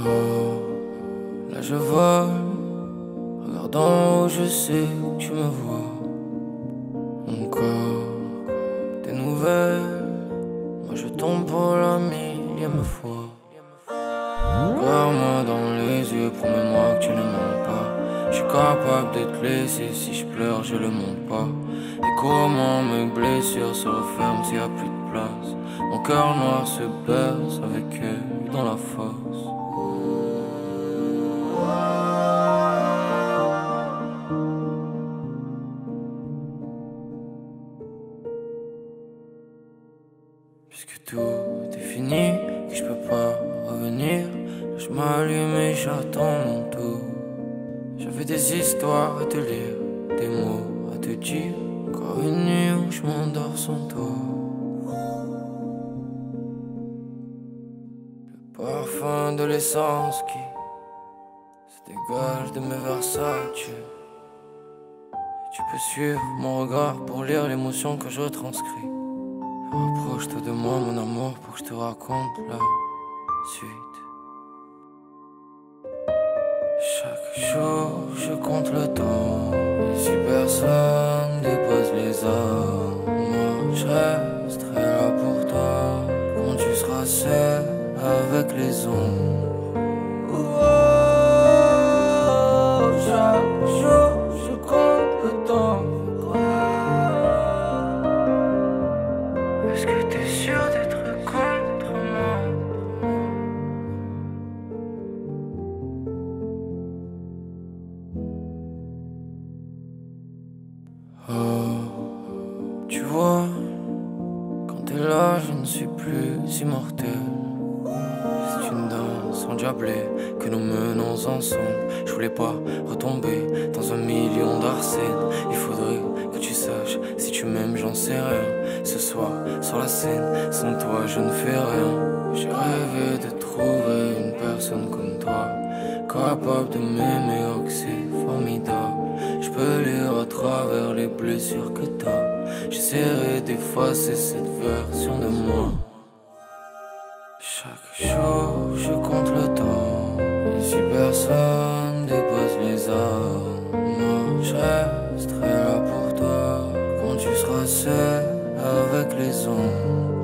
Oh, là je vole, regardant où je sais que tu me vois. Encore des nouvelles, moi je tombe pour la millième fois. Regarde-moi dans les yeux, promets-moi que tu ne mens pas. Je suis capable de te laisser, si je pleure je le montre pas. Et comment mes blessures se referment s'il y a plus de place. Mon cœur noir se berce avec eux dans la fosse. Puisque tout est fini, que je peux pas revenir, là je m'allume et j'attends mon tour. J'avais des histoires à te lire, des mots à te dire. Encore une nuit où je m'endors sans toi. Le parfum de l'essence qui se dégage de mes Versace. Tu peux suivre mon regard pour lire l'émotion que je transcris. Rapproche-toi de moi mon amour pour que je te raconte la suite. Chaque jour je compte le temps, et si personne dépose les heures, moi je resterai là pour toi quand tu seras seul avec les ombres. Oh, chaque jour je compte le temps. Est-ce que t'es sûr d'être contre moi? Oh, tu vois, quand t'es là, je ne suis plus immortel. C'est une danse endiablée que nous menons ensemble. Je voulais pas retomber dans un million d'arsènes. Il faudrait que tu saches, si tu m'aimes, j'en sais rien. Ce soir, sur la scène, sans toi, je ne fais rien. J'ai rêvé de trouver une personne comme toi, capable de m'aimer, oh que c'est formidable. Je peux lire à travers les blessures que t'as. J'essaierai d'effacer cette version de moi. Chaque jour je compte le temps, et si personne dépose les heures, moi je resterai là pour toi quand tu seras seul avec les ombres.